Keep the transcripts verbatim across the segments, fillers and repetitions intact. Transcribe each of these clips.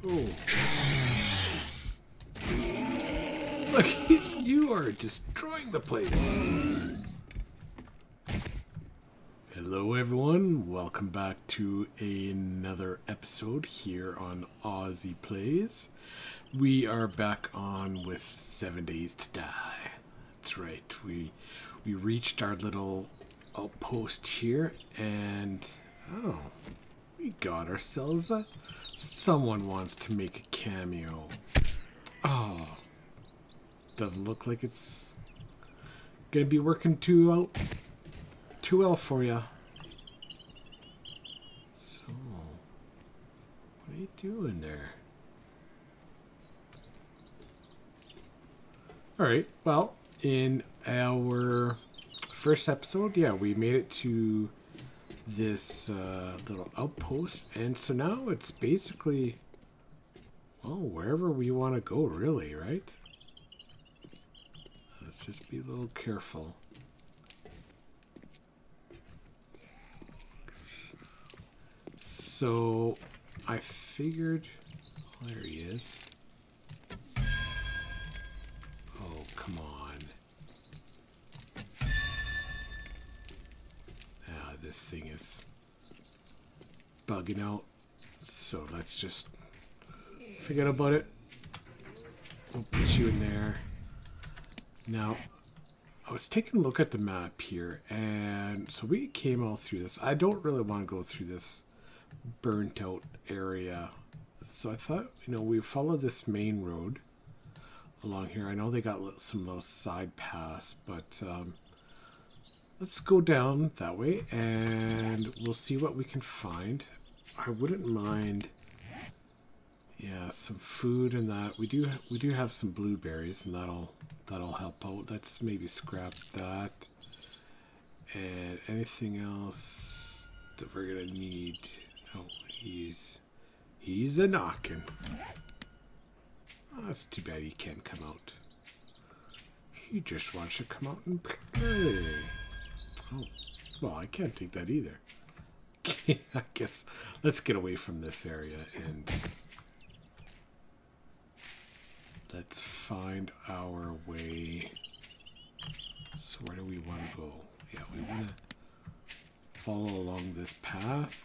Oh. Look, he's, you are destroying the place. Hello everyone, welcome back to another episode here on Aussie Plays. We are back on with Seven Days to Die. That's right, we we reached our little outpost here and oh, we got ourselves a... Someone wants to make a cameo. Oh, doesn't look like it's gonna be working too out too well for you. So, what are you doing there? All right. Well, in our first episode, yeah, we made it to this uh, little outpost, and so now it's basically, well, wherever we want to go, really, right? Let's just be a little careful. So I figured, oh, there he is. Oh, come on. Ah, this thing is bugging out. So let's just forget about it. We'll put you in there. Now, I was taking a look at the map here, and so we came all through this. I don't really want to go through this burnt out area. So I thought, you know, we follow this main road along here. I know they got some little side paths, but um, let's go down that way and we'll see what we can find. I wouldn't mind, yeah, some food and that. We do we do have some blueberries, and that'll that'll help out. Let's maybe scrap that. And anything else that we're gonna need. Oh, he's he's a knocking. Oh, that's too bad he can't come out. He just wants to come out and play. Oh, well, I can't take that either. I guess let's get away from this area and let's find our way. So where do we want to go? Yeah, we want to follow along this path.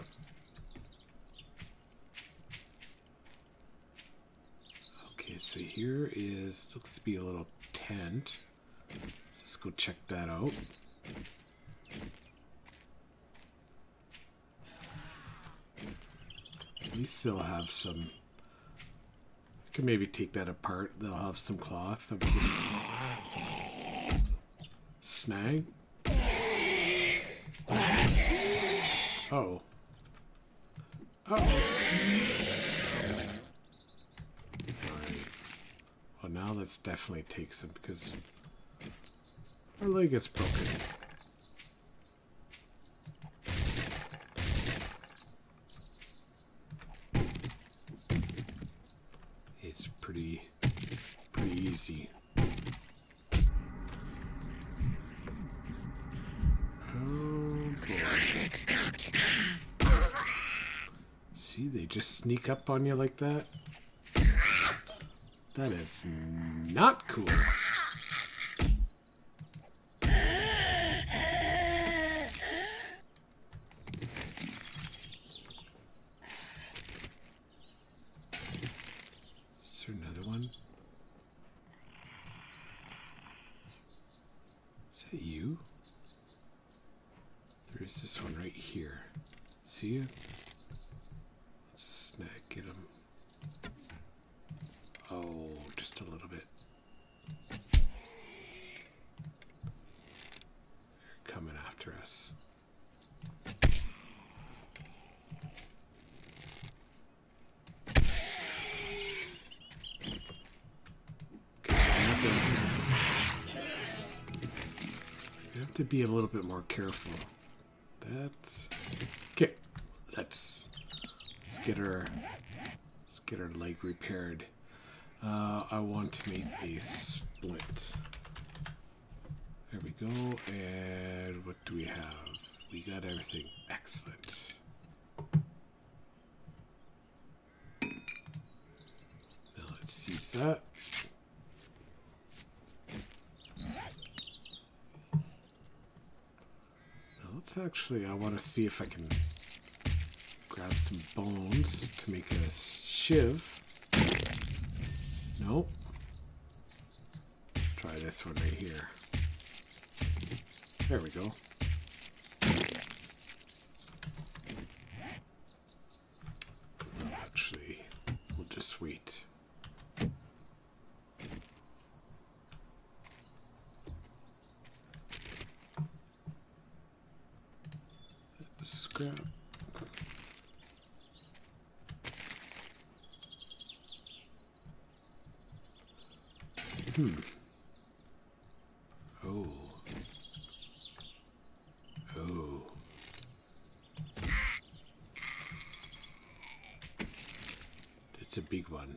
Okay, so here is, looks to be a little tent. Let's go check that out. We still have some, we can maybe take that apart. They'll have some cloth that we can snag. Oh. Uh-oh. Well, now let's definitely take some because our leg is broken. It's pretty, pretty easy. Oh boy. See, they just sneak up on you like that. That is not cool. Is there another one? Is that you? There is this one right here. See you? Let's snag, get him. Oh, just a little bit. They're coming after us. Okay, we have to, we have to be a little bit more careful. That's okay. Let's let's get her let's get her leg repaired. Uh, I want to make a split. There we go. And what do we have? We got everything. Excellent. that. Now let's actually, I want to see if I can grab some bones to make a shiv. Nope. Try this one right here. There we go. Actually, we'll just wait. Scrap. Hmm. Oh. Oh. It's a big one.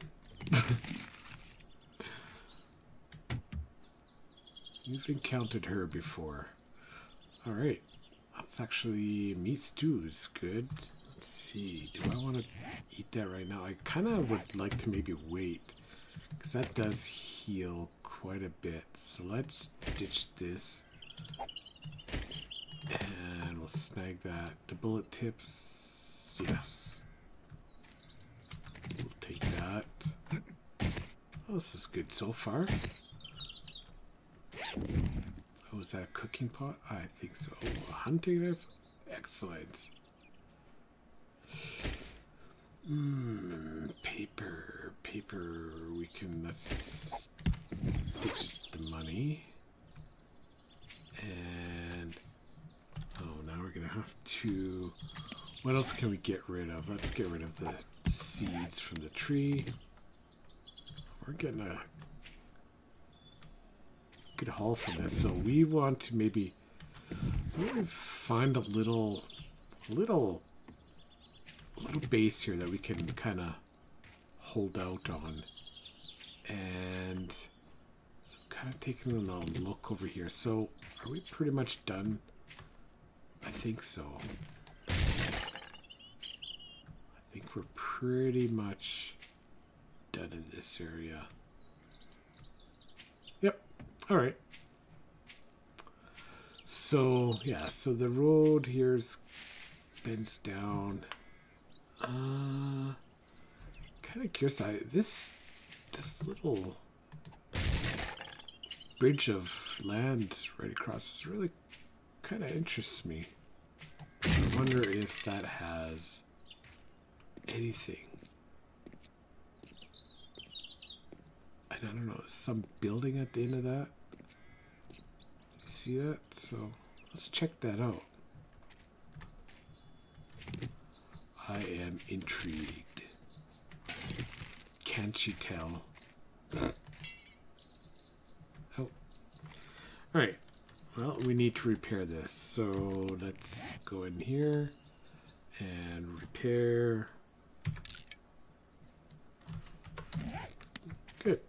You've encountered her before. Alright. That's actually meat stew is good. Let's see. Do I want to eat that right now? I kind of would like to maybe wait. Because that does heal quite a bit. So let's ditch this. And we'll snag that. The bullet tips. Yes. We'll take that. Oh, this is good so far. Oh, is that a cooking pot? I think so. Oh, a hunting knife? Excellent. Mmm, paper. Paper. We can, let's ditch the money. And, oh, now we're going to have to, what else can we get rid of? Let's get rid of the seeds from the tree. We're getting a good haul from this. So we want to maybe, maybe find a little, little, little base here that we can kind of hold out on. And so kind of taking a little look over here. So are we pretty much done? I think so. I think we're pretty much done in this area. Yep. All right. So, yeah, so the road here's bends down. Uh, kind of curious. I, this, this little bridge of land right across really kind of interests me. I wonder if that has anything. And I don't know, some building at the end of that. You see that? So let's check that out. I am intrigued. Can't you tell? Oh. Alright. Well, we need to repair this. So let's go in here and repair. Good.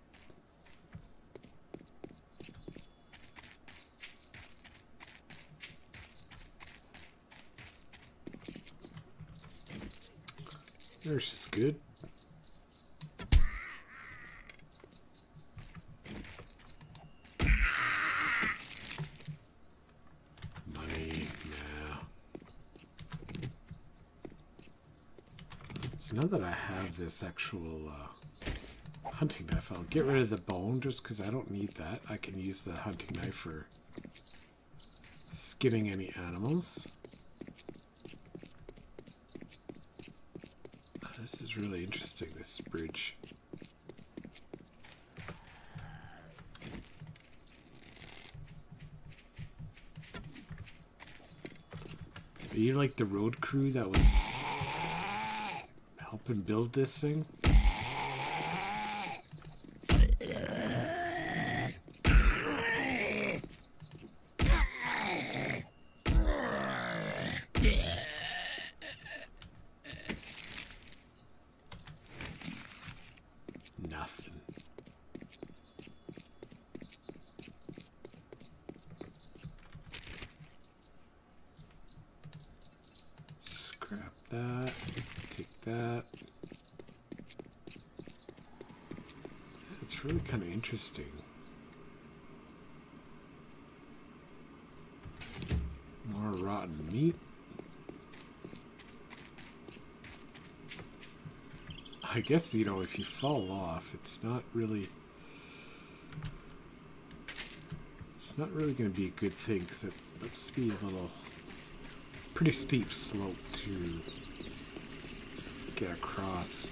Nurse is good. Money, yeah. So now that I have this actual uh, hunting knife, I'll get rid of the bone just because I don't need that. I can use the hunting knife for skinning any animals. This is really interesting, this bridge. Are you like the road crew that was helping build this thing? Nothing. Scrap that. Take that. it's really kind of interesting. More rotten meat. I guess, you know, if you fall off, it's not really... It's not really going to be a good thing, because it looks to be a little... pretty steep slope to get across.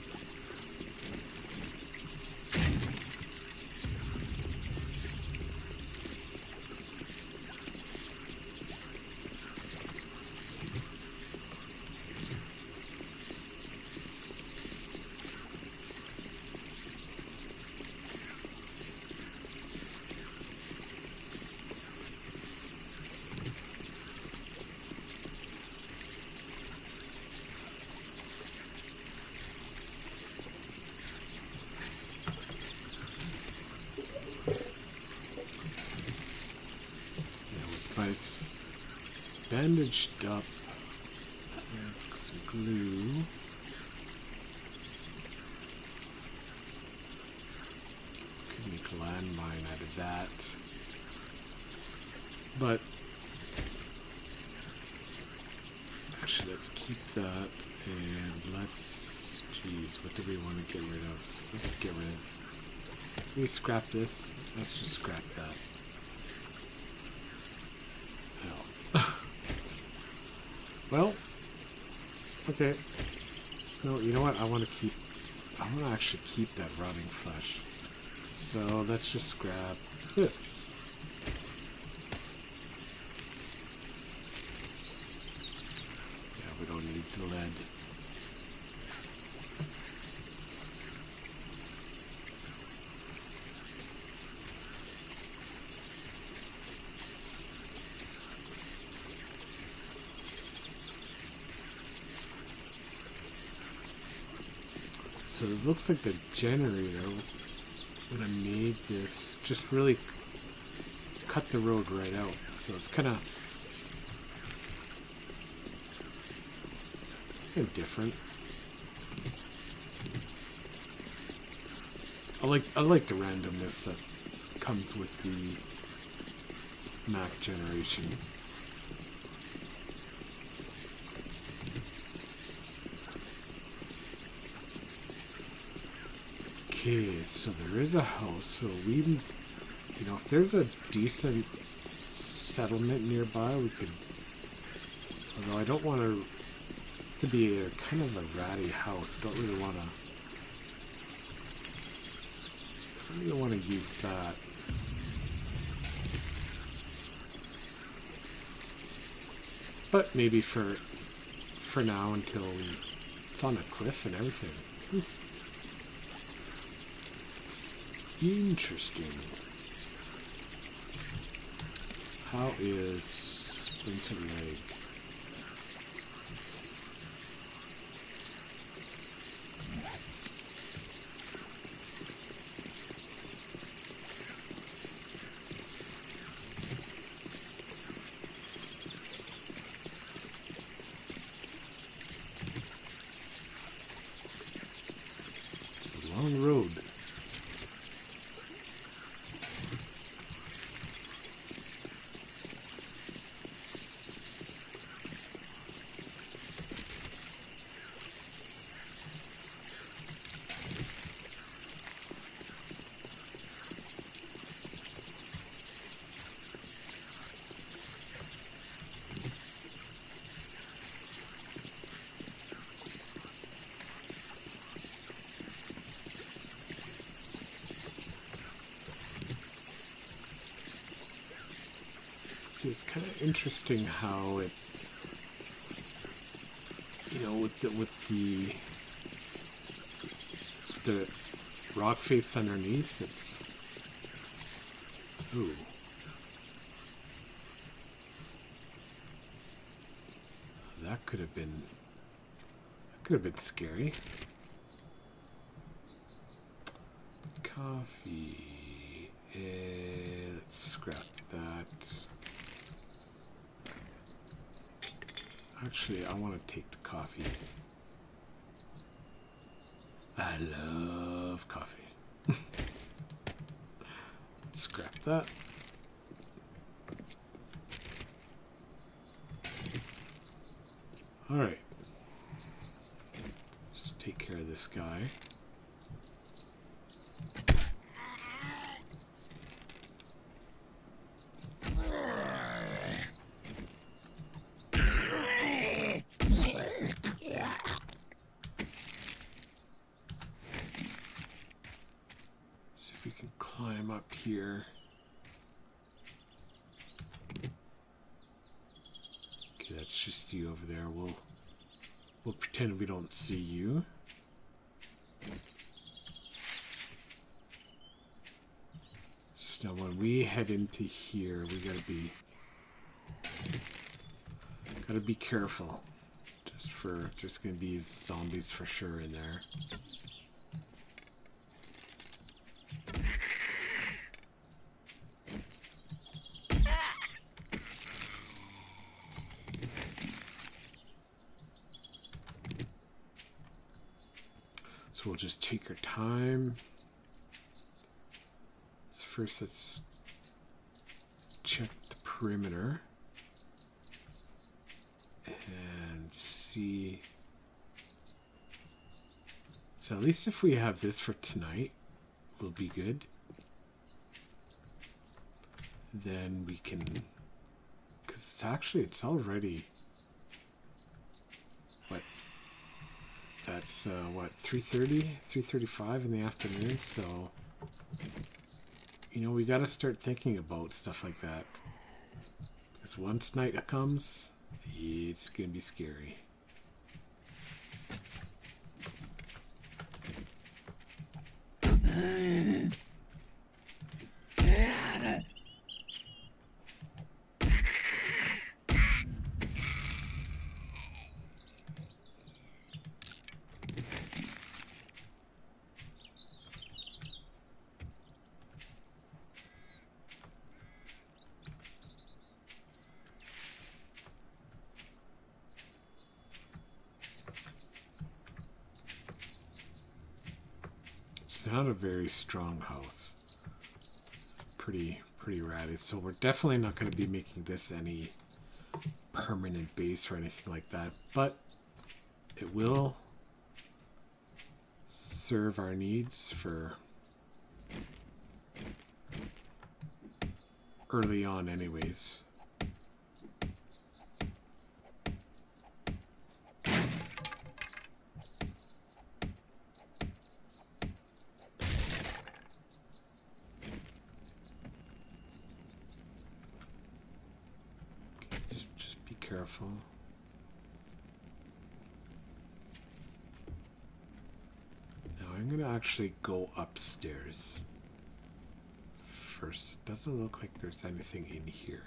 Nice. Bandaged up. Some glue. Could make a landmine out of that. But actually, let's keep that, and let's. Geez, what do we want to get rid of? Let's get rid of. Can we scrap this? Let's just scrap that. Well, okay. No, you know what? I want to keep. I want to actually keep that rotting flesh. So let's just grab this. Yeah, we don't need the lead. So it looks like the generator, when I made this, just really cut the road right out. So it's kind of kind of different. I like I like the randomness that comes with the Mac generation. Okay, so there is a house, so we, you know, if there's a decent settlement nearby, we could, although I don't want to, it's to be a kind of a ratty house, don't really want to, don't really want to use that. But maybe for, for now until we, it's on a cliff and everything. Whew. Interesting. How is Splinter Leg? It's a long road. See, it's kind of interesting how it, you know, with the, with the the rock face underneath, it's, ooh. That could have been, that could have been scary. Coffee, uh, let's scrap that. Actually, I want to take the coffee. I love coffee. Scrap that. All right. Just take care of this guy. See if we can climb up here. Okay, that's just you over there. We'll we'll pretend we don't see you. So when we head into here, we gotta be gotta be careful. Just for there's gonna be zombies for sure in there. So we'll just take our time. So first let's check the perimeter and see. So at least if we have this for tonight, we'll be good. Then we can, because it's actually, it's already, what, that's uh, what, three thirty, three thirty-five in the afternoon, so, you know, we got to start thinking about stuff like that. Because once night comes, it's going to be scary. It's not a very strong house. Pretty, pretty ratty. So we're definitely not going to be making this any permanent base or anything like that. But it will serve our needs for early on anyways. Careful. Now I'm going to actually go upstairs first. It doesn't look like there's anything in here.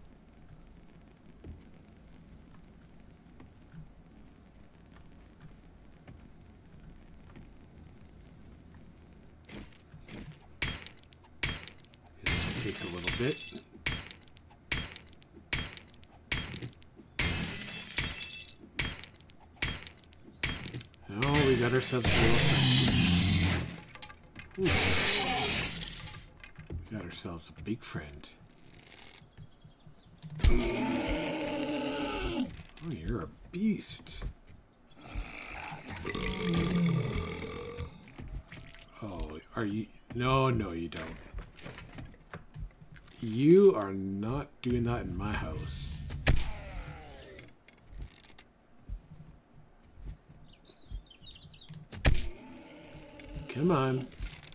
This will take a little bit. Oh, we got ourselves a little friend. We got ourselves a big friend. Oh, you're a beast. Oh, are you? No, no, you don't. You are not doing that in my house. Come on.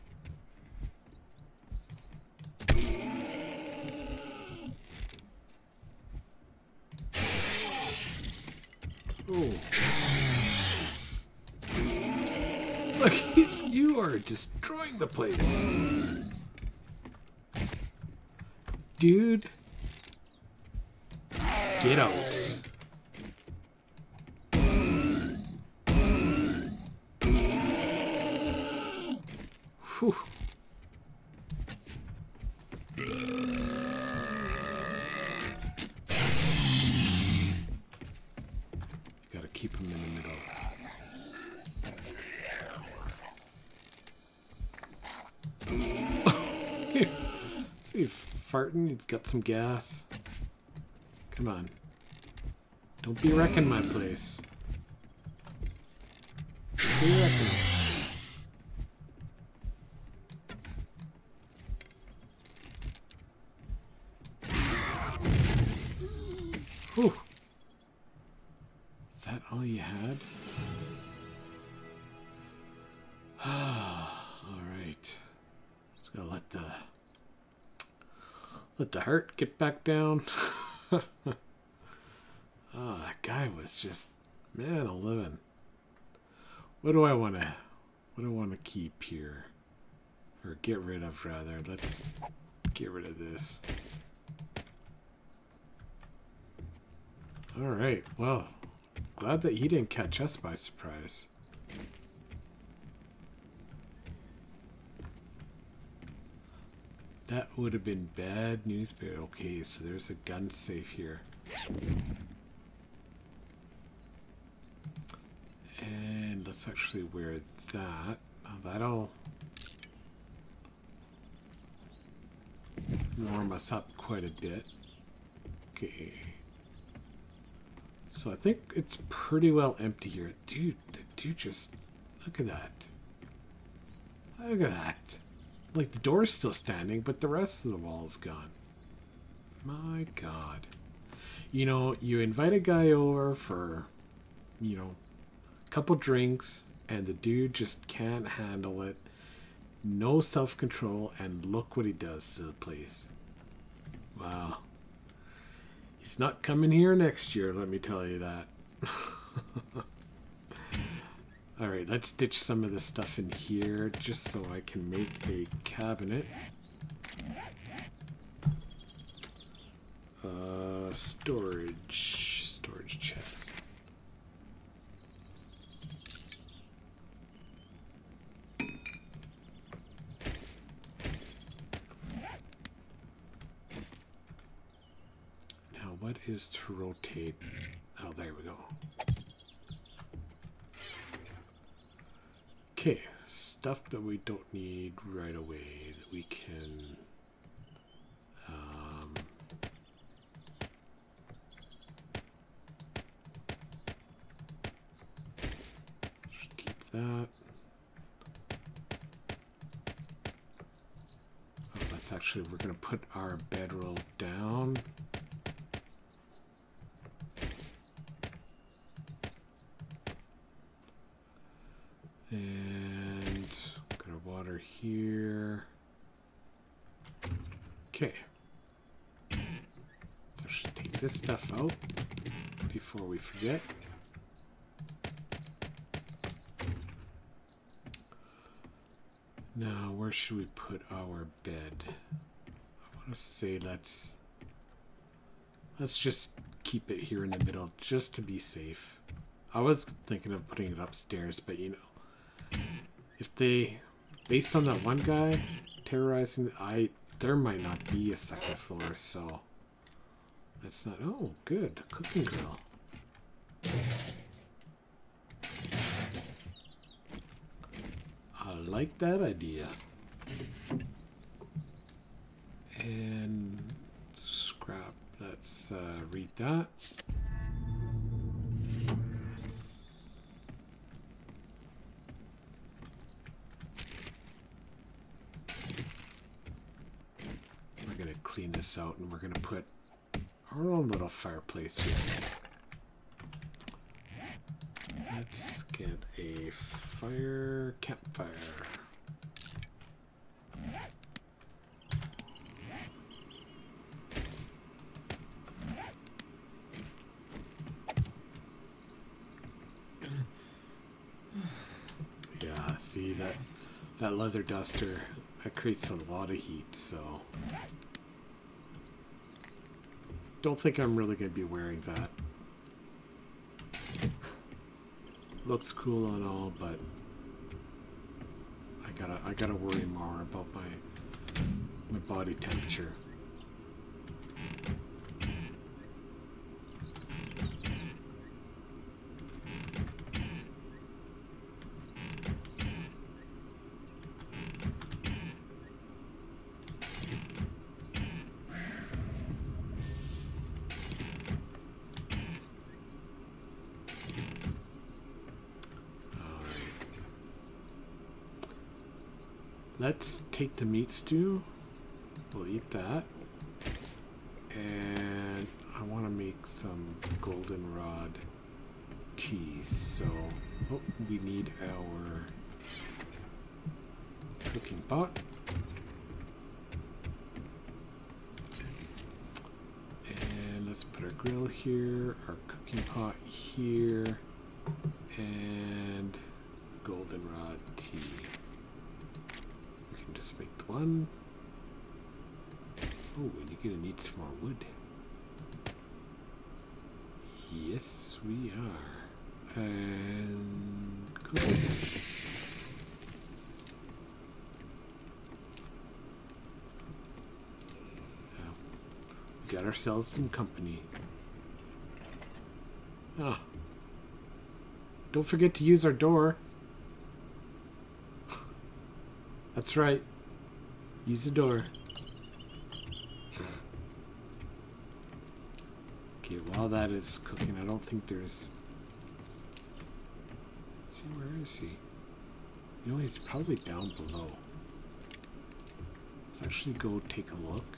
Oh. Look, he's, you are destroying the place. Dude. Get out. Whew. Gotta keep him in the middle. be farting. He's got some gas. Come on. Don't be wrecking my place. Don't be wrecking it. Whew. Is that all you had? Alright. Just gotta let the let the heart get back down. Oh, that guy was just man a living. What do I wanna what do I wanna keep here? Or get rid of rather. Let's get rid of this. Alright, well, glad that he didn't catch us by surprise. That would have been bad news, but okay, so there's a gun safe here. And let's actually wear that. Now that'll warm us up quite a bit. Okay. So I think it's pretty well empty here. Dude, the dude just... Look at that. Look at that. Like, the door's still standing, but the rest of the wall is gone. My God. You know, you invite a guy over for, you know, a couple drinks, and the dude just can't handle it. No self-control, and look what he does to the place. Wow. He's not coming here next year, let me tell you that. Alright, let's ditch some of the stuff in here just so I can make a cabinet. Uh, storage. Storage chest. Now, what is to rotate? Oh, there we go. Okay, stuff that we don't need right away that we can um, just keep that. Oh, that's actually, we're going to put our bedroll down. And got our water here. Okay. Let's actually take this stuff out before we forget. Now, where should we put our bed? I want to say let's let's just keep it here in the middle just to be safe. I was thinking of putting it upstairs, but you know, if they, based on that one guy terrorizing, I there might not be a second floor, so that's not. Oh, good, a cooking grill. I like that idea. And scrap. Let's uh, read that. Clean this out, and we're going to put our own little fireplace here. Let's get a fire campfire. Yeah, see that that leather duster, that creates a lot of heat, so don't think I'm really going to be wearing that. Looks cool and all, but I gotta I gotta worry more about my my body temperature. let's take the meat stew. We'll eat that. And I want to make some goldenrod tea. So, oh, we need our cooking pot. And let's put our grill here, our cooking pot here, and goldenrod tea. We can just make the one. Oh, and you're gonna need some more wood. Yes, we are. And cool. Now, we got ourselves some company. Ah. Don't forget to use our door. That's right. Use the door. Okay, while that is cooking, I don't think there's... Let's see, where is he? You know, he's probably down below. Let's actually go take a look.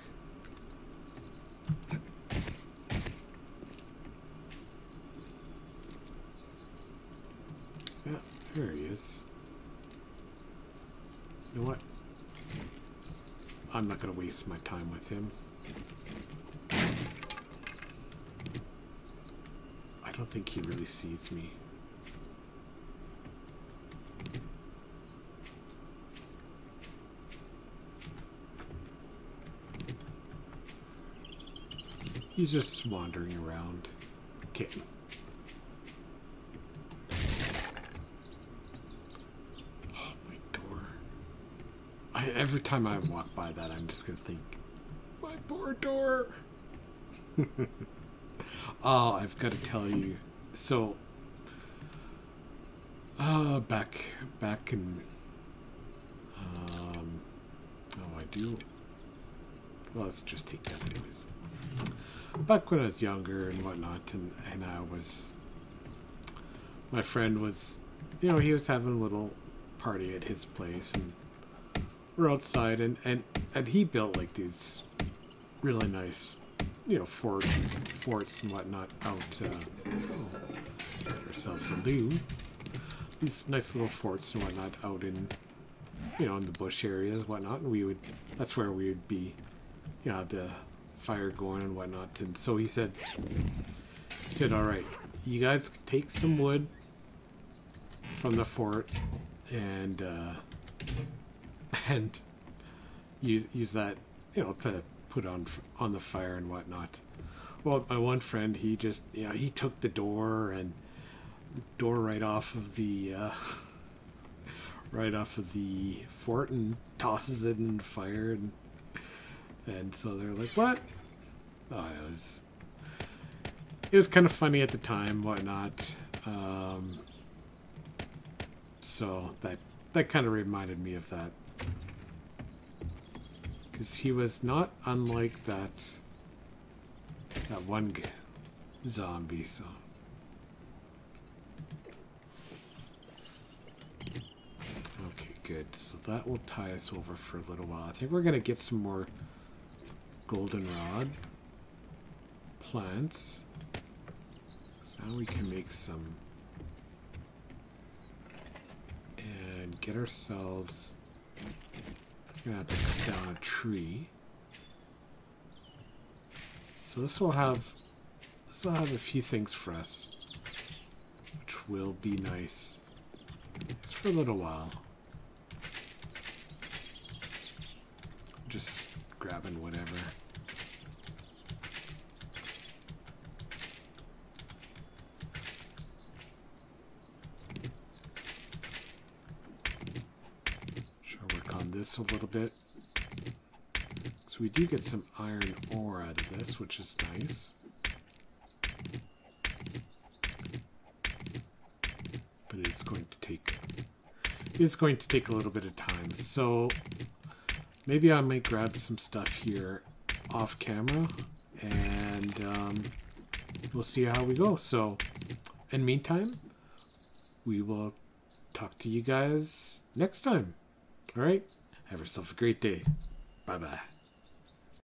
Yeah, there he is. You know what? I'm not going to waste my time with him. I don't think he really sees me. He's just wandering around. Okay. Oh, my door. I, every time I walk by that, I'm just going to think, my poor door. Oh, I've got to tell you. So, uh, back, back in, um, oh, I do. Well, let's just take that anyways. Back when I was younger and whatnot, and, and I was, my friend was, you know, he was having a little party at his place, and we're outside, and, and, and he built like these really nice, you know, fort, forts and whatnot out, uh, oh, get ourselves a loo. These nice little forts and whatnot out in, you know, in the bush areas, whatnot, and we would, that's where we would be, you know, have the fire going and whatnot. And so he said, he said, all right, you guys take some wood from the fort and, uh, and use, use that, you know, to put on on the fire and whatnot. Well, my one friend, he just, you know, he took the door and door right off of the uh, right off of the fort and tosses it in the fire, and and so they're like, what? Oh, it was it was kind of funny at the time, whatnot. Um, so that that kind of reminded me of that. Because he was not unlike that that one g zombie, so. Okay, good. So that will tie us over for a little while. I think we're going to get some more goldenrod plants. So now we can make some and get ourselves... We're gonna have to cut down a tree. So this will have this will have a few things for us, which will be nice. Just for a little while. Just grabbing whatever. This a little bit. So we do get some iron ore out of this, which is nice. But it's going to take it's going to take a little bit of time. So maybe I might grab some stuff here off camera, and um, we'll see how we go. So in the meantime, we will talk to you guys next time. All right. Have yourself a great day. Bye-bye.